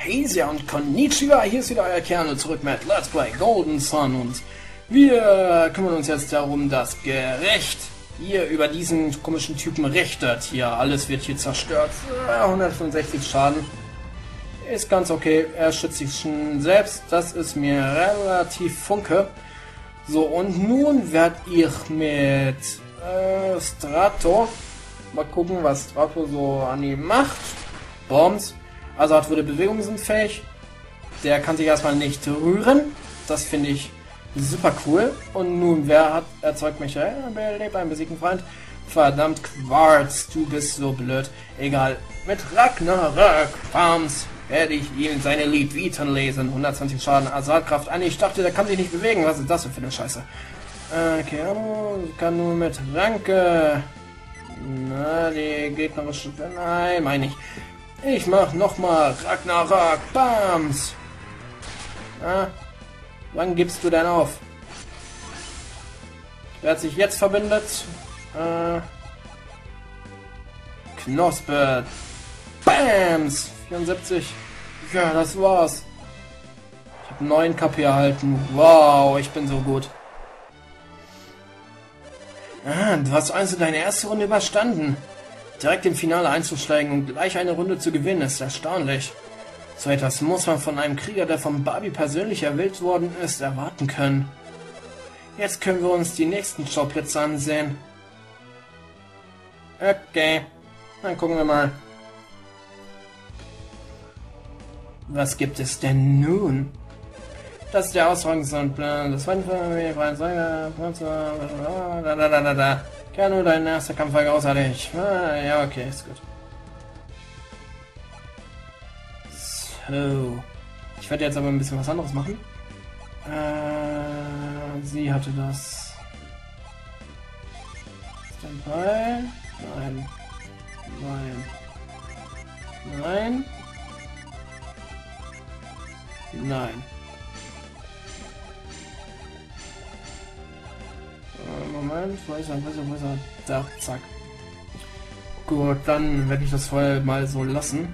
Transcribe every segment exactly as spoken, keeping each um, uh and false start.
Hesia und Konnichiwa, hier ist wieder euer Kernel zurück mit Let's Play Golden Sun und wir kümmern uns jetzt darum, dass gerecht hier über diesen komischen Typen richtet. Hier, alles wird hier zerstört. hundertfünfundsechzig Schaden. Ist ganz okay, er schützt sich schon selbst, das ist mir relativ funke. So, und nun werde ich mit äh, Strato mal gucken, was Strato so an ihm macht. Bombs. Also hat wurde bewegungsunfähig. Der kann sich erstmal nicht rühren. Das finde ich super cool. Und nun, wer hat erzeugt mich? Er lebt einen besiegten Freund. Verdammt, Quarz, du bist so blöd. Egal. Mit Ragnarök Farms werde ich ihm seine Lied Viten lesen. hundertzwanzig Schaden, Assaultkraft. Ah, ich dachte, der kann sich nicht bewegen. Was ist das denn für eine Scheiße? Okay, kann nur mit Ranke. Na, die gegnerische. Nein, meine ich. Ich mach nochmal Ragnarök Bams. Ah, wann gibst du denn auf? Wer hat sich jetzt verbindet? Äh, Knospe. Bams. vierundsiebzig. Ja, das war's. Ich habe neun K P erhalten. Wow, ich bin so gut. Ah, du hast also deine erste Runde überstanden. Direkt im Finale einzusteigen und gleich eine Runde zu gewinnen, ist erstaunlich. So etwas muss man von einem Krieger, der von Barbie persönlich erwählt worden ist, erwarten können. Jetzt können wir uns die nächsten Schauplätze ansehen. Okay, dann gucken wir mal. Was gibt es denn nun? Das ist der Austragungsplan. Das zweite da. Ja, nur dein erster Kampf war großartig. Ah, ja, okay, ist gut. So. Ich werde jetzt aber ein bisschen was anderes machen. Äh, sie hatte das. Standby. Nein. Nein. Nein. Nein. Moment, wo ist er, wo ist er, wo ist er? Da, zack. Gut, dann werde ich das vorher mal so lassen.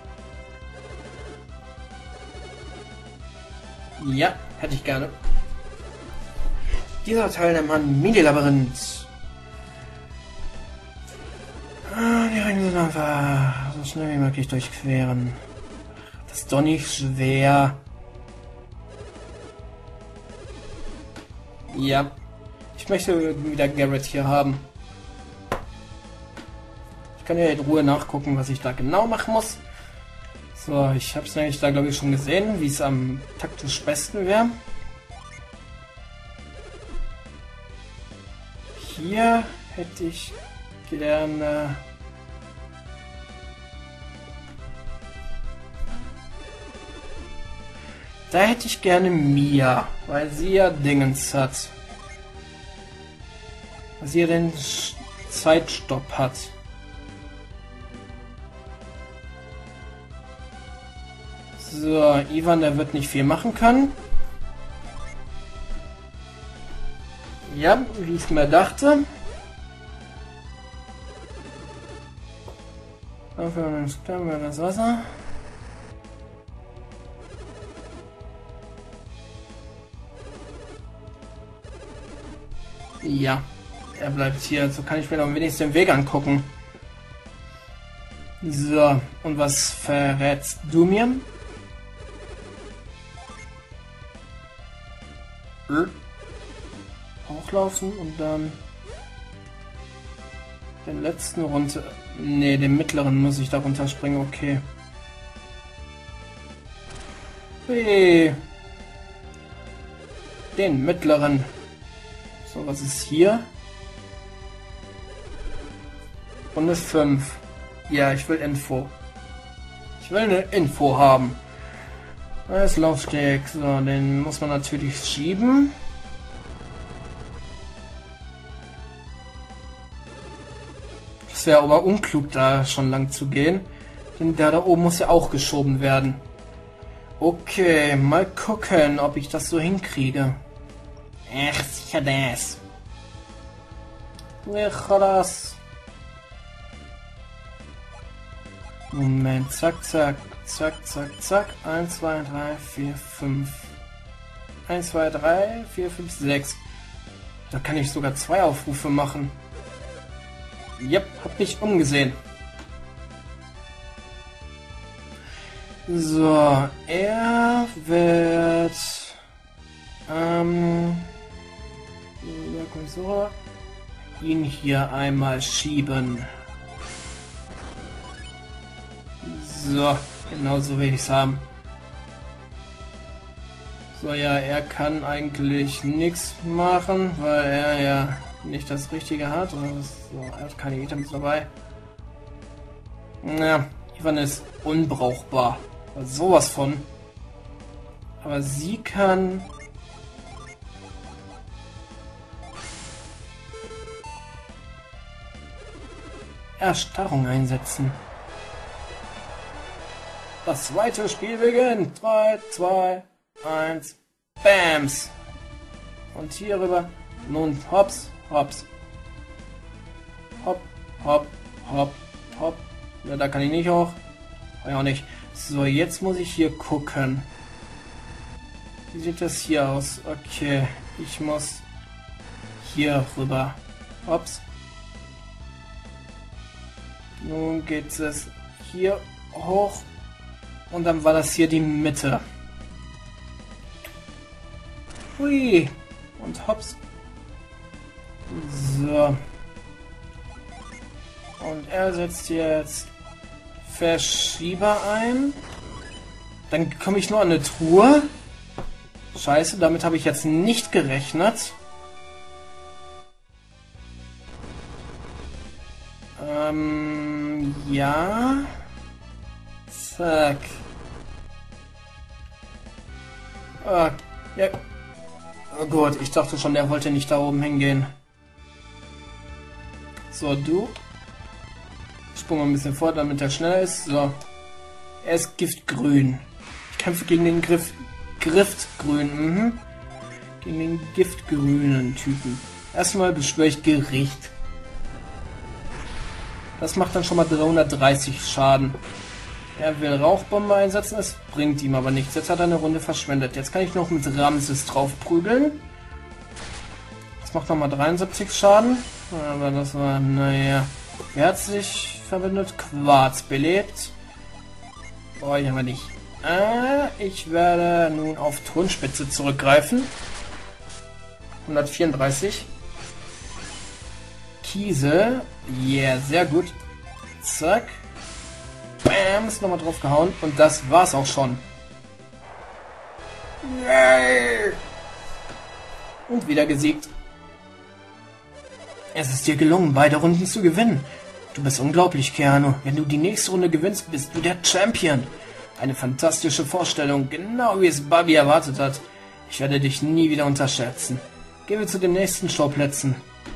Ja, hätte ich gerne. Dieser Teil nennt man Mini-Labyrinth. Ah, die Ringe sind einfach so schnell wie möglich durchqueren. Das ist doch nicht schwer. Ja. Ich möchte wieder Garrett hier haben. Ich kann ja in Ruhe nachgucken, was ich da genau machen muss. So, ich habe es nämlich da, glaube ich, schon gesehen, wie es am taktisch besten wäre. Hier hätte ich gerne... Da hätte ich gerne Mia, weil sie ja Dingens hat. Weil sie ja den Zeitstopp hat. So, Ivan, der wird nicht viel machen können. Ja, wie ich es mir dachte. Dafür sterben wir das Wasser. Ja, er bleibt hier. So kann ich mir noch wenigstens den Weg angucken. So, und was verrätst du mir? Hm? Hochlaufen und dann den letzten runter. Ne, den mittleren muss ich da runterspringen, okay. Hey. Den mittleren. So, was ist hier? Runde fünf. Ja, ich will Info. Ich will eine Info haben. Das Laufsteg. So, den muss man natürlich schieben. Das wäre aber unklug, da schon lang zu gehen. Denn der da oben muss ja auch geschoben werden. Okay, mal gucken, ob ich das so hinkriege. Ach, sicher das. Sicher das. Moment, zack, zack, Zack, zack, zack. eins, zwei, drei, vier, fünf. eins, zwei, drei, vier, fünf, sechs. Da kann ich sogar zwei Aufrufe machen. Yep, hab mich umgesehen. So, er wird ähm, ihn hier einmal schieben. So, genau so will ich es haben. So, ja, er kann eigentlich nichts machen, weil er ja nicht das Richtige hat. Oder was, so, er hat keine Items dabei. Ja, Ivan ist unbrauchbar. Also sowas von. Aber sie kann... Erstarrung einsetzen. Das zweite Spiel beginnt. drei, zwei, eins. Bams. Und hier rüber. Nun hops, hops. Hopp, hopp, hopp, hopp. Ja, da kann ich nicht hoch. Ja, auch nicht. So, jetzt muss ich hier gucken. Wie sieht das hier aus? Okay, ich muss hier rüber. Hops. Nun geht es hier hoch. Und dann war das hier die Mitte. Hui. Und hops. So. Und er setzt jetzt Verschieber ein. Dann komme ich nur an eine Truhe. Scheiße, damit habe ich jetzt nicht gerechnet. Ähm, ja. Zack. Ah, ja. Oh gut, ich dachte schon, der wollte nicht da oben hingehen. So, du. Ich sprung mal ein bisschen vor, damit er schneller ist. So. Er ist giftgrün. Ich kämpfe gegen den Griff... Griftgrün. Mhm. Gegen den giftgrünen Typen. Erstmal beschwöre ich Gericht. Das macht dann schon mal dreihundertdreißig Schaden. Er will Rauchbombe einsetzen, es bringt ihm aber nichts. Jetzt hat er eine Runde verschwendet. Jetzt kann ich noch mit Ramses drauf prügeln. Das macht nochmal dreiundsiebzig Schaden. Aber das war, naja. Wer hat sich verbindet? Quarz belebt. Brauche ich aber nicht. Äh, ich werde nun auf Tonspitze zurückgreifen. hundertvierunddreißig. Kiesel. Yeah, sehr gut. Zack. Bam, ist nochmal drauf gehauen. Und das war's auch schon. Und wieder gesiegt. Es ist dir gelungen, beide Runden zu gewinnen. Du bist unglaublich, Keanu. Wenn du die nächste Runde gewinnst, bist du der Champion. Eine fantastische Vorstellung, genau wie es Bobby erwartet hat. Ich werde dich nie wieder unterschätzen. Gehen wir zu den nächsten Schauplätzen.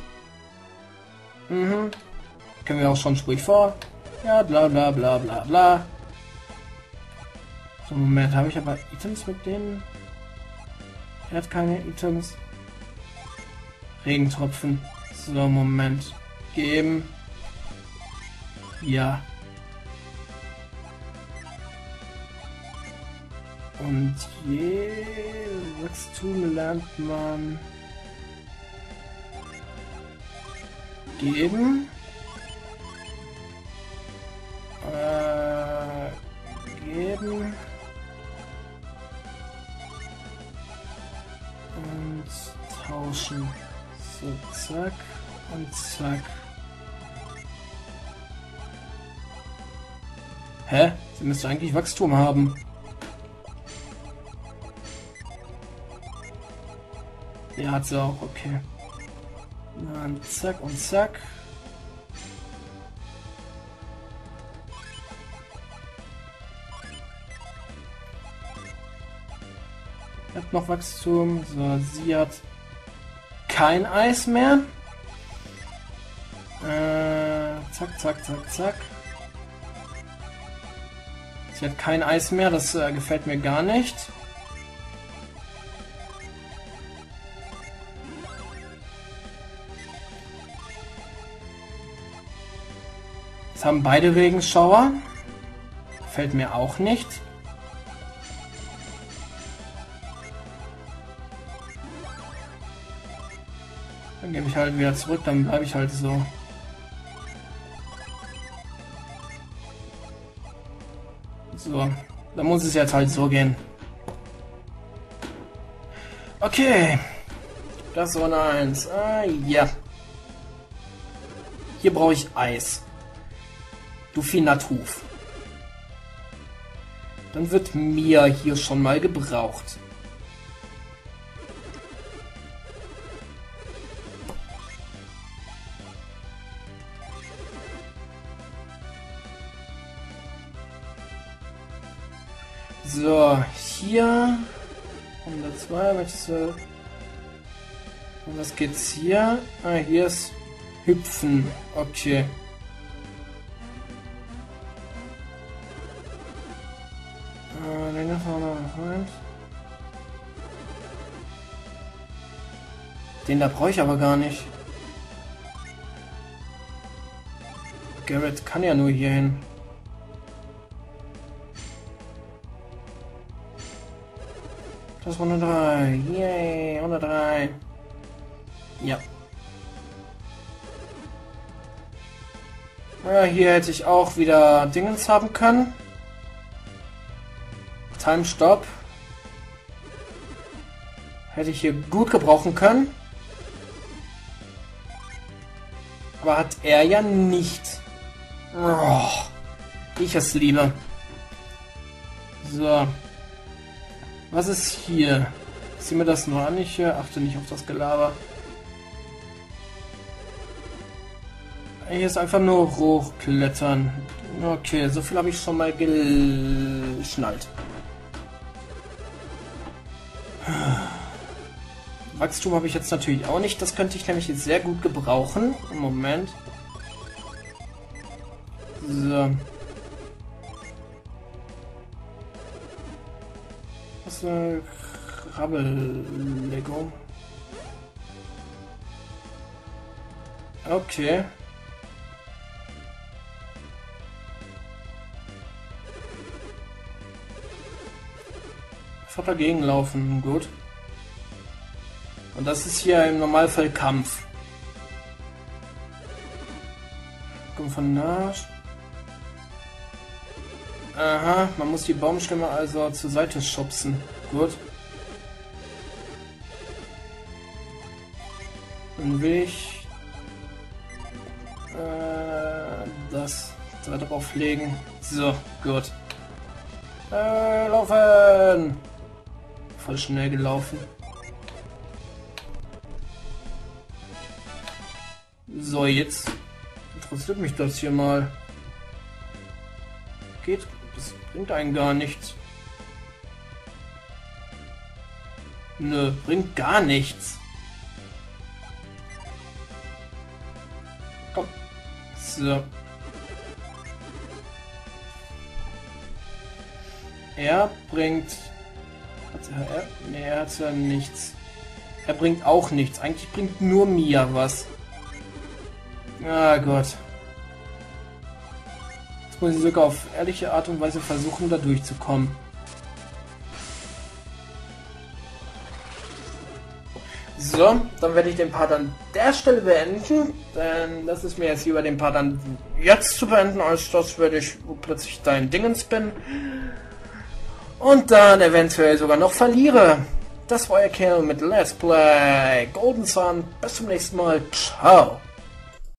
Mhm. Können wir auch schon sprich vor. Ja, bla bla bla bla bla. So, Moment, habe ich aber Items mit denen? Er hat keine Items. Regentropfen. So, Moment. Geben. Ja. Und je Wachstum lernt man geben. Äh, geben. Und tauschen. So, zack und zack. Hä? Sie müsste eigentlich Wachstum haben. Ja, hat sie auch, okay. Dann zack und zack. Hat noch Wachstum. So, sie hat kein Eis mehr. Äh, zack, zack, zack, zack. Sie hat kein Eis mehr, das äh, gefällt mir gar nicht. Jetzt haben beide Regenschauer. Gefällt mir auch nicht. Dann gebe ich halt wieder zurück, dann bleibe ich halt so. So, dann muss es jetzt halt so gehen. Okay. Das war eine eins. Ah, ja. Hier brauche ich Eis. Du Finatuf. Dann wird Mia hier schon mal gebraucht. So, hier hundertzwei, möchtest du... Und was geht's hier? Ah, hier ist Hüpfen. Okay. Äh, den da vorne rein. Den da brauche ich aber gar nicht. Garrett kann ja nur hier hin. Das hundertdrei. Yay, hundertdrei. Ja. Ja, hier hätte ich auch wieder Dingens haben können. Time Stop. Hätte ich hier gut gebrauchen können. Aber hat er ja nicht. Oh, ich es liebe. So. Was ist hier? Sieh mir das nur an, ich achte nicht auf das Gelaber. Hier ist einfach nur hochklettern. Okay, so viel habe ich schon mal geschnallt. Wachstum habe ich jetzt natürlich auch nicht. Das könnte ich nämlich jetzt sehr gut gebrauchen. Im Moment. So. Was ist eine Krabbel-Lego? Okay. Einfach dagegen laufen, gut. Und das ist hier im Normalfall Kampf. Kommt von nah. Aha, man muss die Baumstämme also zur Seite schubsen. Gut. Dann will ich äh, das da drauf legen. So, gut. Äh, laufen! Voll schnell gelaufen. So, jetzt interessiert mich das hier mal. Geht, das bringt einen gar nichts. Nö, bringt gar nichts. Komm. So. Er bringt... Hat er... Nee, er hat ja nichts. Er bringt auch nichts. Eigentlich bringt nur Mia was. Ah Gott. Jetzt muss ich sogar auf ehrliche Art und Weise versuchen, da durchzukommen. So, dann werde ich den Part an der Stelle beenden, denn das ist mir jetzt lieber den Part dann jetzt zu beenden, als das werde ich plötzlich dein Dingens bin und dann eventuell sogar noch verliere. Das war euer Kerl mit Let's Play Golden Sun. Bis zum nächsten Mal. Ciao.